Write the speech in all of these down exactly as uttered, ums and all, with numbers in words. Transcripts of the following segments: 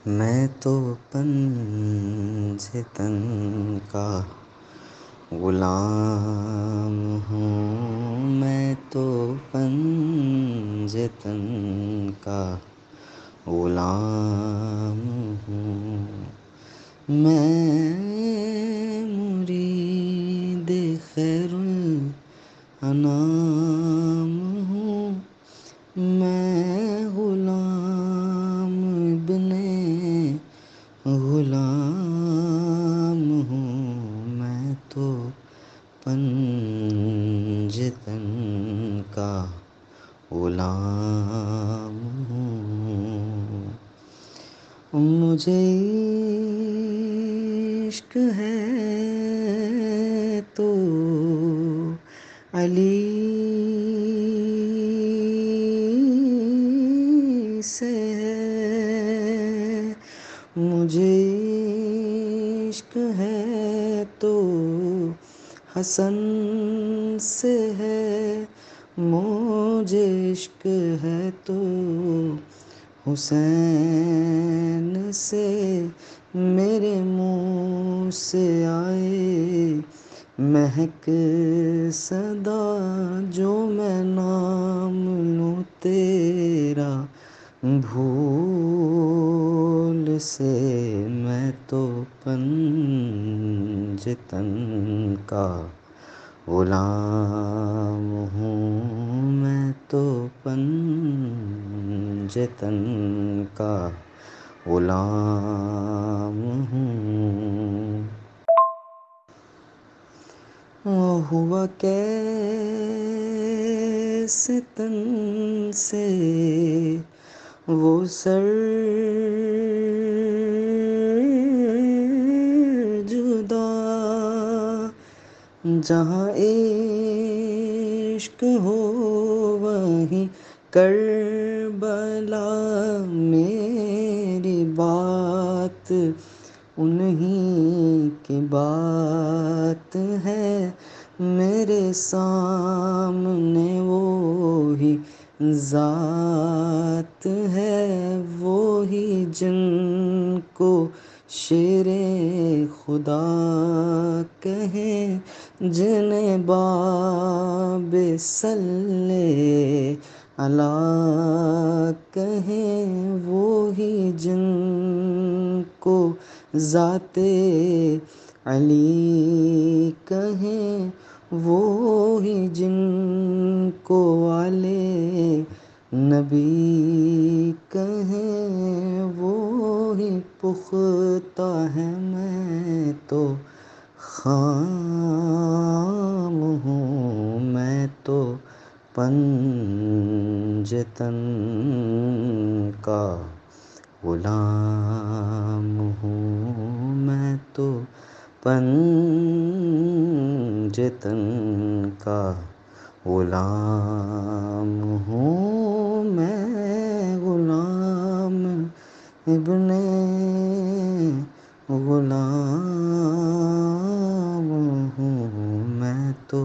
میں تو پنجتن کا غلام ہوں، میں تو پنجتن کا غلام ہوں، میں مرید خیر الانام ہوں، میں غلام ابن غلام ہوں، میں تو پنجتن کا غلام ہوں۔ مجھے عشق ہے تو علی سے ہے، مجھے عشق ہے تو حسن سے ہے، مجھے عشق ہے تو حسین سے، میرے منہ سے آئے مہک صدا جو میں نام لوں تیرا بھول سے، میں تو پنجتن کا غلام ہوں، میں تو پنجتن کا غلام ہوں۔ ہوا کیسے تن سے وہ سر جدا، جہاں عشق ہو وہیں کربلا، میری بات انہیں کی بات ہے، میرے سامنے وہی ذات ہے، وہی جن کو شیر خدا کہیں، جنہیں باب صلی اللہ کہیں، وہی جن کو ذات علی کہیں، وہی جن کو آلِ نبی کہیں، وہی پختہ ہے، میں تو خام ہوں، میں تو پنجتن کا غلام ہوں، میں تو پنجتن کا غلام ہوں، میں غلام ابن غلام ہوں، میں تو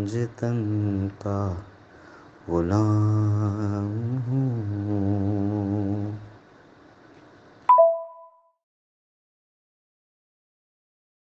پنجتن کا غلام ہوں۔